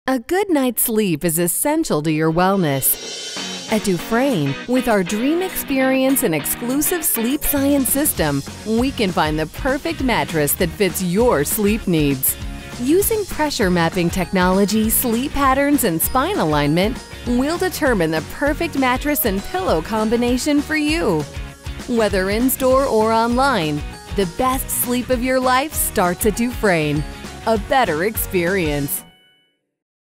A good night's sleep is essential to your wellness. At Dufresne, with our Dream Experience and exclusive sleep science system, we can find the perfect mattress that fits your sleep needs. Using pressure mapping technology, sleep patterns, and spine alignment, we'll determine the perfect mattress and pillow combination for you. Whether in-store or online, the best sleep of your life starts at Dufresne. A better experience.